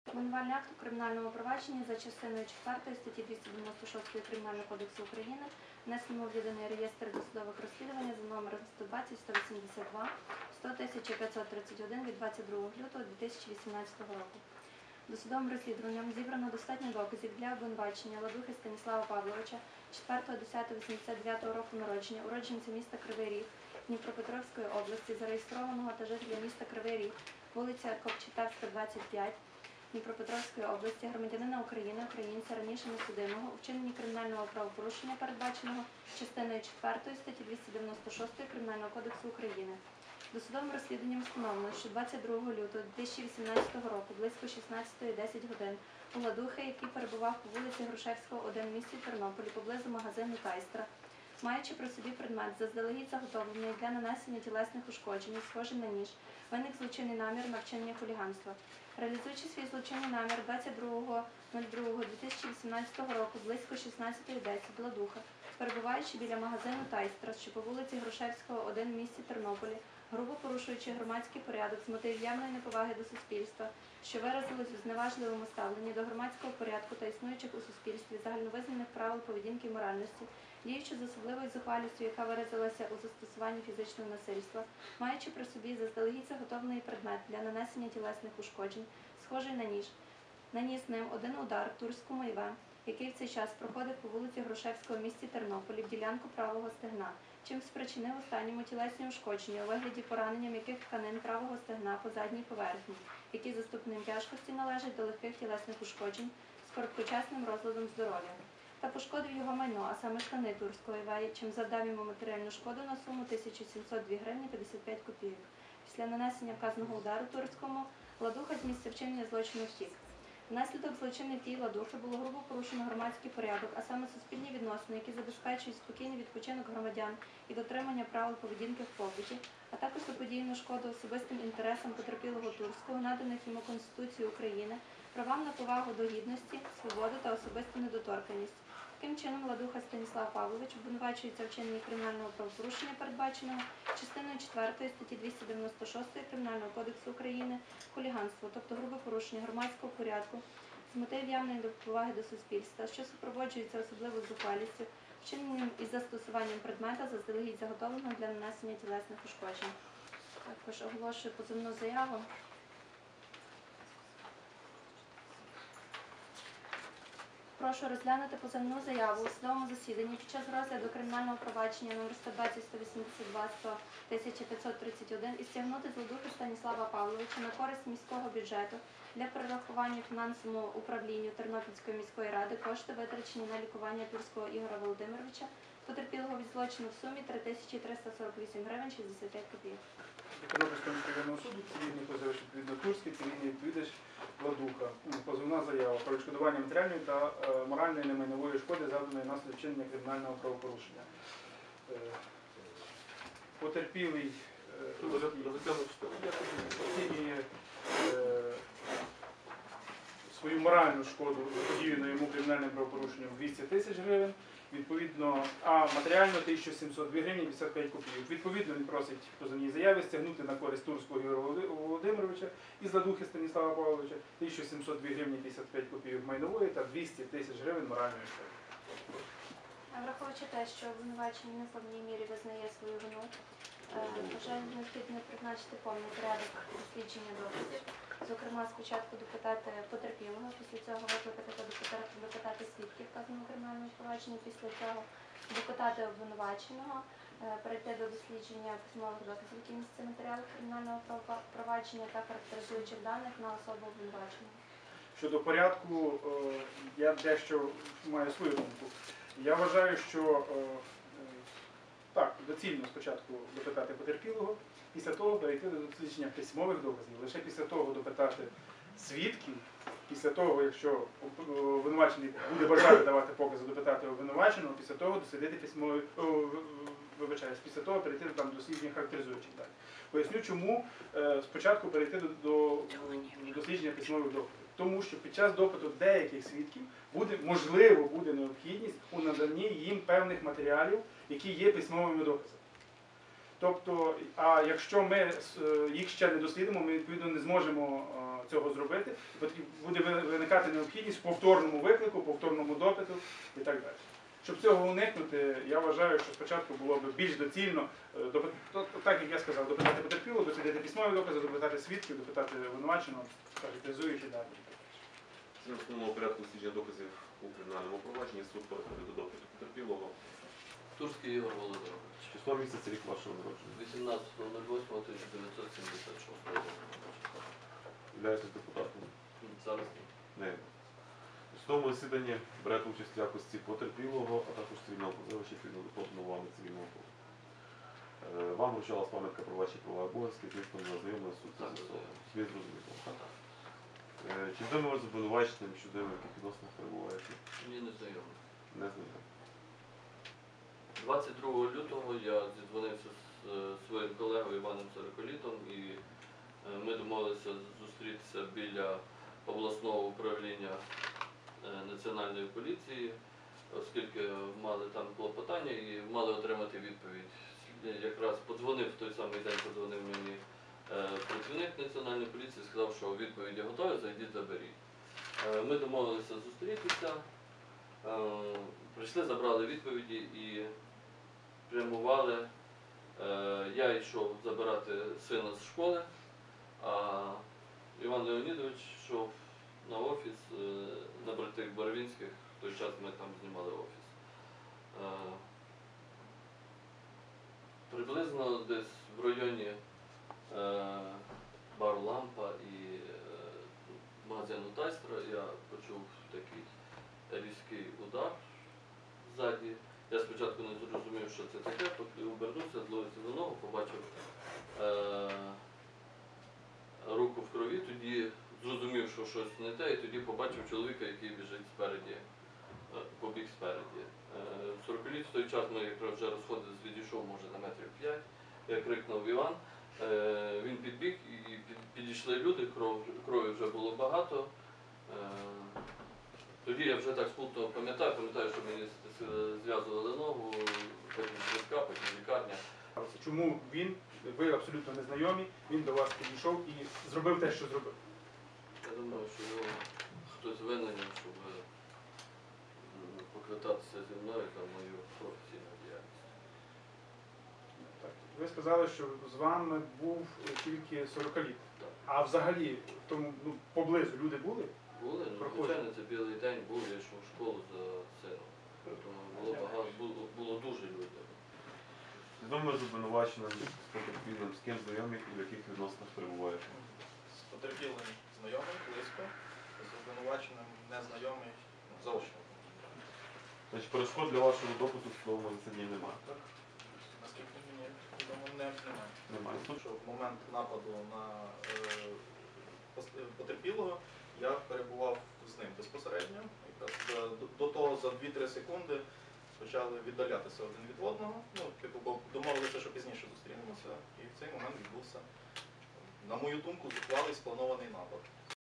Обвинувальний акт у кримінальному провадженні за частиною 4 статті 296 Кримінального кодексу України внесено в єдиний реєстр досудових розслідувань за номером 120 182 100 531 від 22 лютого 2018 року. Досудовим розслідуванням зібрано достатньо доказів для обвинувачення Ладухи Станіслава Павловича, 4.10.89 року народження, уродженця міста Кривий Ріг, Дніпропетровської області, зареєстрованого та жителя міста Кривий Ріг, вулиця Копчетавська, 25, Дніпропетровської області, громадянина України, українця, раніше несудимого, у вчиненні кримінального правопорушення, передбаченого частиною 4 статті 296 Кримінального кодексу України. Досудовим розслідуванням встановлено, що 22 лютого 2018 року близько 16:10 годин у Ладухи, який перебував по вулиці Грушевського, 1 в місті Тернополі, поблизу магазину Тайстра, маючи при собі предмет, заздалегідь заготовлений для нанесення тілесних ушкоджень, схожий на ніж, виник злочинний намір на вчинення хуліганства. Реалізуючи свій злочинний намір 22.02.2018 року близько 16:10 Ладуха, перебуваючи біля магазину Тайстра, що по вулиці Грушевського, 1 в місті Тернополі, грубо порушуючи громадський порядок з мотивів явної неповаги до суспільства, що виразилось у зневажливому ставленні до громадського порядку та існуючих у суспільстві загальновизнаних правил поведінки і моральності, діючи з особливою зухвалістю, яка виразилася у застосуванні фізичного насильства, маючи при собі заздалегідь заготовлений предмет для нанесення тілесних ушкоджень, схожий на ніж, наніс ним один удар Турському ІВ, який в цей час проходив по вулиці Грушевського в місті Тернополі в ділянку правого стегна, чим спричинив останньому тілесні ушкодження у вигляді поранення м'яких тканин правого стегна по задній поверхні, які за ступенем тяжкості належать до легких тілесних ушкоджень з короткочасним розладом здоров'я, та пошкодив його майно, а саме штани Турського ІВ, чим завдав йому матеріальну шкоду на суму 1702 гривні 55 копійок. Після нанесення вказаного удару Турському Ладуха з місця вчинення злочину втік. Внаслідок злочинних дій Ладухи було грубо порушено громадський порядок, а саме суспільні відносини, які забезпечують спокійний відпочинок громадян і дотримання правил поведінки в побуті, а також заподіяну шкоду особистим інтересам потерпілого Турського, наданих йому Конституцією України, правам на повагу до гідності, свободу та особисту недоторканність. Таким чином, Ладуха Станіслав Павлович обвинувачується в вчиненні кримінального правопорушення, передбаченого частиною 4 статті 296 Кримінального кодексу України хуліганство, тобто грубе порушення громадського порядку з мотивів явної неповаги до суспільства, що супроводжується особливою зухвалістю, вчиненням із застосуванням предмета, заздалегідь заготовленого для нанесення тілесних ушкоджень. Також оголошую позовну заяву. Прошу розглянути позовну заяву у судовому засіданні під час розгляду кримінального провадження номер 120 182 100 і стягнути з Ладухи Станіслава Павловича на користь міського бюджету для перерахування фінансовому управлінню Тернопільської міської ради кошти, витрачені на лікування Турського Ігоря Володимировича, потерпілого від злочину в сумі 3348 гривень 65 копійок. Тернопільського міського суду, цивільний позивач відповідно Турський, цивільний відповідач Ладуха. Позовна заява про відшкодування матеріальної та моральної немайнової шкоди, завданої внаслідок вчинення кримінального правопорушення. Потерпілий оцінює свою моральну шкоду, заподіяну йому кримінальним правопорушенням 200 тисяч гривень, відповідно, а матеріально 1702 гривні 55 копійок. Відповідно, він просить в позовній заяві стягнути на користь Турського Ігоря Володимировича із Ладухи Станіслава Павловича 1702 гривні 55 копійок майнової та 200 тисяч гривень моральної шкоди. Враховуючи те, що обвинувачений не в повній мірі визнає свою вину, вважаю необхідно призначити повний порядок дослідження доказів. Зокрема, спочатку допитати потерпілого, після цього викликати та допитати свідків вказаного кримінального провадження, після цього допитати обвинуваченого, перейти до дослідження письмових доказів, які містяться в матеріалах кримінального провадження та характеризуючих даних на особу обвинуваченого. Щодо порядку, я дещо маю свою думку. Я вважаю, що так, доцільно спочатку допитати потерпілого, після того перейти до дослідження письмових доказів, лише після того допитати свідків, після того, якщо обвинувачений буде бажати давати покази, допитати обвинуваченого, після того дослідити письмові, після того перейти до дослідження характеризуючих даних. Поясню, чому спочатку перейти до дослідження письмових доказів. Тому що під час допиту деяких свідків можливо буде необхідність у наданні їм певних матеріалів, які є письмовими доказами. Тобто, а якщо ми їх ще не дослідимо, ми відповідно не зможемо цього зробити. Буде виникати необхідність в повторному виклику, повторному допиту і так далі. Щоб цього уникнути, я вважаю, що спочатку було б більш доцільно, так як я сказав, допитати потерпілого, дослідити письмові докази, допитати свідків, допитати обвинуваченого, характеризуючи далі. З основного порядку дослідження доказів у кримінальному провадженні суд переходить до допиту потерпілого. Турський Ігор Володимирович. Число місяця, рік вашого народження. 18.08.1976 року. Являєтесь депутатом? Зараз ні. Не. У судовому засіданні берете участь в якості потерпілого, а також цивільного позивача відповідно до поданого вами цивільного позову. Вам вручалась пам'ятка про ваші права і обов'язки, звісно, не ознайомлена суд Так, з'ясовував. Собі зрозуміло. Так. Чи відомо ви з обвинуваченим, що в яких відносинах перебуваєте? Мені не знайомо. Не знаю. 22 лютого я зідзвонився з своїм колегою Іваном Цариколітом і ми домовилися зустрітися біля обласного управління Національної поліції, оскільки мали там клопотання і мали отримати відповідь. Якраз подзвонив в той самий день, подзвонив мені працівник Національної поліції, сказав, що відповіді готові, зайдіть, заберіть. Ми домовилися зустрітися, прийшли, забрали відповіді і прямували. Я йшов забирати сина з школи, а Іван Леонідович йшов на офіс на Братих Боровінських, в той час ми там знімали офіс. Приблизно десь в районі бару Лампа і магазину Тайстра я почув такий різкий удар ззаді. Я спочатку не зрозумів, що це таке, поки обернувся, зловився за ногу, побачив руку в крові, тоді зрозумів, що щось не те, і тоді побачив чоловіка, який біжить спереді, побіг спереді. 40-літ в той час ми якраз вже розходились, відійшов, може, на метрів 5. Я крикнув Іван, він підбіг і підійшли люди, крові вже було багато. Тоді я вже так смутно пам'ятаю, що мені зв'язували ногу, потім швидка, потім лікарня. Чому він, ви абсолютно незнайомі, він до вас підійшов і зробив те, що зробив? Я думаю, що його хтось винен, щоб поквитатися зі мною за мою професійну діяльність. Так. Ви сказали, що з вами був тільки 40-літ. Так. А взагалі, тому, поблизу люди були? Були, звичайно, це білий день був, я йшов в школу за сином. Тому було багато, було дуже людей. Відомо з обвинуваченим, з потерпілим, з ким знайомі і в яких відносинах перебуваєте? З потерпілим знайомий, близько, з обвинуваченим незнайомий, заочно. Значить, перешкод для вашого допиту в судовому засіданні немає, так? Наскільки мені відомо, немає. Немає. Що в момент нападу на потерпілого я перебував з ним безпосередньо. Якраз до того за 2-3 секунди почали віддалятися один від одного. Бо домовилися, що пізніше зустрінемося. І в цей момент відбувся, на мою думку, зухвалий спланований напад.